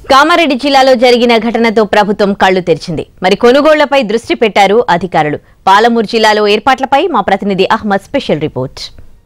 కామారెడ్డి జిల్లాలో జరిగిన ఘటనతో ప్రభుత్వం కళ్లు తెరిచింది. మరి కొనుగోళ్లపై దృష్టి పెట్టారు అధికారులు. పాలమూరు జిల్లాలో ఏర్పాట్లపై మా ప్రతినిధి అహ్మద్ స్పెషల్ రిపోర్ట్.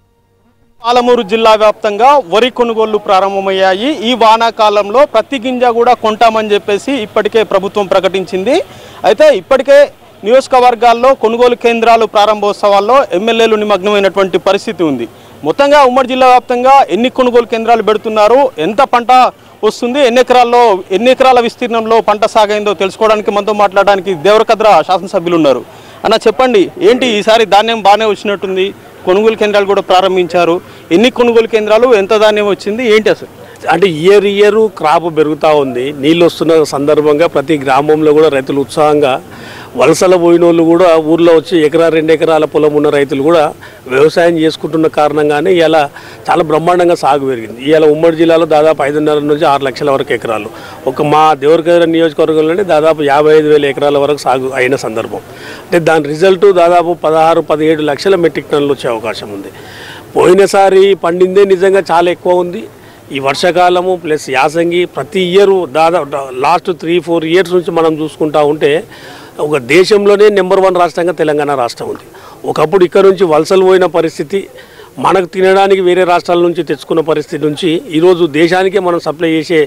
పాలమూరు జిల్లా వ్యాప్తంగా వరి కొనుగోళ్లు ప్రారంభమయ్యాయి. ఈ వానాకాలంలో ప్రతి గింజ కూడా కొంటామని చెప్పేసి ఇప్పటికే ప్రభుత్వం ప్రకటించింది. అయితే ఇప్పటికే నియోజకవర్గాల్లో కొనుగోలు కేంద్రాలు ప్రారంభోత్సవాల్లో ఎమ్మెల్యేలు నిమగ్నమైనటువంటి పరిస్థితి ఉంది. మొత్తంగా ఉమ్మడి జిల్లా వ్యాప్తంగా ఎన్ని కొనుగోలు కేంద్రాలు పెడుతున్నారు, ఎంత పంట వస్తుంది, ఎన్ని ఎకరాల విస్తీర్ణంలో పంట సాగైందో తెలుసుకోవడానికి మనతో మాట్లాడడానికి దేవరకద్ర శాసనసభ్యులు ఉన్నారు. అన్న చెప్పండి, ఏంటి ఈసారి ధాన్యం బాగానే వచ్చినట్టుంది, కొనుగోలు కేంద్రాలు కూడా ప్రారంభించారు, ఎన్ని కొనుగోలు కేంద్రాలు, ఎంత ధాన్యం వచ్చింది, ఏంటి అసలు? అంటే ఇయర్ క్రాప్ పెరుగుతూ ఉంది. నీళ్ళు వస్తున్న సందర్భంగా ప్రతి గ్రామంలో కూడా రైతులు ఉత్సాహంగా వలసల పోయిన వాళ్ళు కూడా ఊర్లో వచ్చి 1-2 ఎకరాల పొలం ఉన్న రైతులు కూడా వ్యవసాయం చేసుకుంటున్న కారణంగానే ఇలా చాలా బ్రహ్మాండంగా సాగు పెరిగింది. ఇవాళ ఉమ్మడి జిల్లాలో దాదాపు 5.5 నుంచి 6 లక్షల వరకు ఎకరాలు, ఒక మా దేవరకద్ర నియోజకవర్గంలోనే దాదాపు 55,000 ఎకరాల వరకు సాగు అయిన సందర్భం. అంటే దాని రిజల్ట్ దాదాపు 16-17 లక్షల మెట్రిక్ టన్నులు వచ్చే అవకాశం ఉంది. పోయినసారి పండిందే నిజంగా చాలా ఎక్కువ ఉంది. ఈ వర్షాకాలము ప్లస్ యాసంగి ప్రతి ఇయర్ దాదాపు లాస్ట్ 3-4 ఇయర్స్ నుంచి మనం చూసుకుంటా ఉంటే ఒక దేశంలోనే నెంబర్ 1 రాష్ట్రంగా తెలంగాణ రాష్ట్రం ఉంది. ఒకప్పుడు ఇక్కడ నుంచి వలసలు పోయిన పరిస్థితి, మనకు తినడానికి వేరే రాష్ట్రాల నుంచి తెచ్చుకున్న పరిస్థితి నుంచి ఈరోజు దేశానికే మనం సప్లై చేసే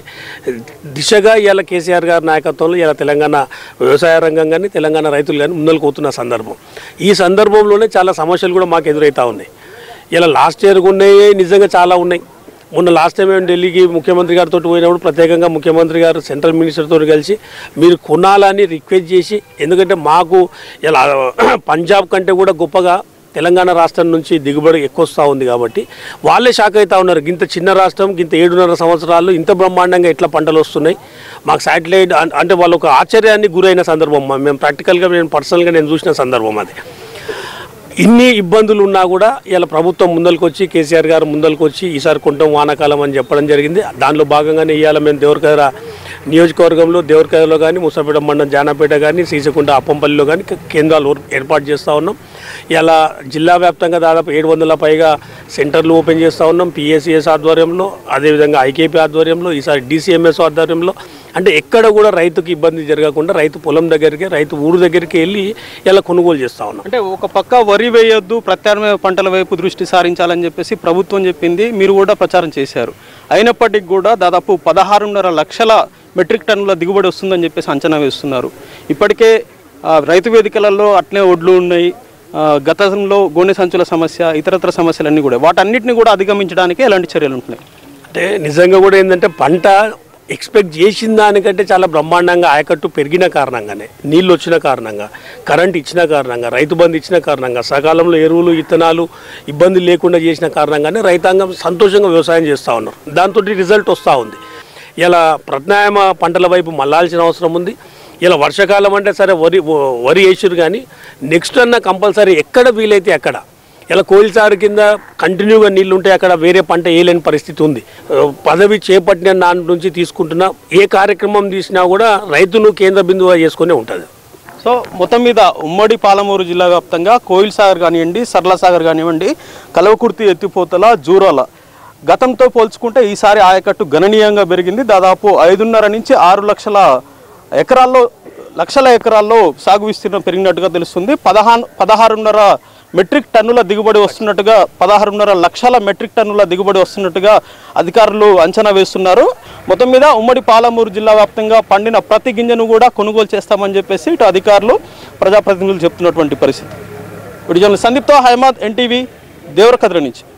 దిశగా ఇవాళ కేసీఆర్ గారి నాయకత్వంలో ఇలా తెలంగాణ వ్యవసాయ రంగం కానీ తెలంగాణ రైతులు కానీ ముందరకు పోతున్న సందర్భం. ఈ సందర్భంలోనే చాలా సమస్యలు కూడా మాకు ఎదురవుతూ ఉన్నాయి. ఇలా లాస్ట్ ఇయర్ ఉన్నాయి, నిజంగా చాలా ఉన్నాయి. మొన్న లాస్ట్ టైం మేము ఢిల్లీకి ముఖ్యమంత్రి గారితో పోయినప్పుడు ప్రత్యేకంగా ముఖ్యమంత్రి గారు సెంట్రల్ మినిస్టర్తో కలిసి మీరు కొనాలని రిక్వెస్ట్ చేసి, ఎందుకంటే మాకు ఇలా పంజాబ్ కంటే కూడా గొప్పగా తెలంగాణ రాష్ట్రం నుంచి దిగుబడి ఎక్కువ వస్తూ ఉంది కాబట్టి వాళ్ళే షాక్ అవుతూ ఉన్నారు. ఇంత చిన్న రాష్ట్రం, ఇంత 7.5 సంవత్సరాలు ఇంత బ్రహ్మాండంగా ఎట్లా పంటలు వస్తున్నాయి, మాకు శాటిలైట్ అంటే వాళ్ళు ఒక ఆశ్చర్యాన్ని గురైన సందర్భం. మేము ప్రాక్టికల్గా పర్సనల్గా నేను చూసిన సందర్భం అది. ఇన్ని ఇబ్బందులు ఉన్నా కూడా ఇలా ప్రభుత్వం ముందరికి వచ్చి కేసీఆర్ గారు ముందరికి వచ్చి ఈసారి కొంటాం వానాకాలం అని చెప్పడం జరిగింది. దానిలో భాగంగానే ఇవాళ మేము దేవరకద్ర నియోజకవర్గంలో దేవరకద్రలో కానీ ముసాపేట మండలం జానాపేట కానీ శ్రీశకుంట అప్పంపల్లిలో కానీ కేంద్రాలు ఏర్పాటు చేస్తూ ఉన్నాం. ఇలా జిల్లా వ్యాప్తంగా దాదాపు 700 పైగా సెంటర్లు ఓపెన్ చేస్తూ ఉన్నాం. పిఎస్సిఎస్ ఆధ్వర్యంలో, అదేవిధంగా ఐకేపీ ఆధ్వర్యంలో, ఈసారి డిసిఎంఎస్ ఆధ్వర్యంలో. అంటే ఎక్కడ కూడా రైతుకి ఇబ్బంది జరగకుండా రైతు పొలం దగ్గరికి, రైతు ఊరు దగ్గరికి వెళ్ళి ఇలా కొనుగోలు చేస్తూ ఉన్నాం. అంటే ఒక పక్క వరి వేయొద్దు, ప్రత్యామ్నాయ పంటల వైపు దృష్టి సారించాలని చెప్పేసి ప్రభుత్వం చెప్పింది, మీరు కూడా ప్రచారం చేశారు. అయినప్పటికీ కూడా దాదాపు 16.5 లక్షల మెట్రిక్ టన్నుల దిగుబడి వస్తుందని చెప్పేసి అంచనా వేస్తున్నారు. ఇప్పటికే రైతు వేదికలలో అట్లే ఒడ్లు ఉన్నాయి, గతంలో గోనె సంచుల సమస్య, ఇతరత్ర సమస్యలన్నీ కూడా, వాటన్నిటిని కూడా అధిగమించడానికి ఎలాంటి చర్యలు ఉంటున్నాయి? అంటే నిజంగా కూడా ఏంటంటే పంట ఎక్స్పెక్ట్ చేసిన దానికంటే చాలా బ్రహ్మాండంగా ఆయకట్టు పెరిగిన కారణంగానే, నీళ్ళు వచ్చిన కారణంగా, కరెంట్ ఇచ్చిన కారణంగా, రైతు బంధు ఇచ్చిన కారణంగా, సకాలంలో ఎరువులు విత్తనాలు ఇబ్బంది లేకుండా చేసిన కారణంగానే రైతాంగం సంతోషంగా వ్యవసాయం చేస్తూ ఉన్నారు. దాంతో రిజల్ట్ వస్తూ ఉంది. ఇలా ప్రత్యామ్నాయ పంటల వైపు మళ్ళాల్సిన అవసరం ఉంది. ఇలా వర్షాకాలం అంటే సరే వరి వేసారు, కానీ నెక్స్ట్ అన్న కంపల్సరీ ఎక్కడ వీలైతే అక్కడ ఇలా కోయిల్సారు కింద కంటిన్యూగా నీళ్ళు ఉంటే అక్కడ వేరే పంట వేయలేని పరిస్థితి ఉంది. పదవి చేపట్టిన నాటి నుంచి తీసుకుంటున్న ఏ కార్యక్రమం తీసినా కూడా రైతును కేంద్ర బిందువుగా చేసుకునే ఉంటుంది. సో మొత్తం మీద ఉమ్మడి పాలమూరు జిల్లా వ్యాప్తంగా కోయిల్సాగర్ కానివ్వండి, సరళసాగర్ కానివ్వండి, కలవకుర్తి ఎత్తిపోతల, జూరాల గతంతో పోల్చుకుంటే ఈసారి ఆయకట్టు గణనీయంగా పెరిగింది. దాదాపు 5.5 నుంచి 6 లక్షల ఎకరాల్లో సాగు విస్తీర్ణం పెరిగినట్టుగా తెలుస్తుంది. 16.5 మెట్రిక్ టన్నుల దిగుబడి వస్తున్నట్టుగా, 16.5 లక్షల మెట్రిక్ టన్నుల దిగుబడి వస్తున్నట్టుగా అధికారులు అంచనా వేస్తున్నారు. మొత్తం మీద ఉమ్మడి పాలమూరు జిల్లా వ్యాప్తంగా పండిన ప్రతి గింజను కూడా కొనుగోలు చేస్తామని చెప్పేసి ఇటు అధికారులు, ప్రజాప్రతినిధులు చెప్తున్నటువంటి పరిస్థితి. వీడియో సందీప్తో అహ్మద్, NTV, దేవరకద్ర నుంచి.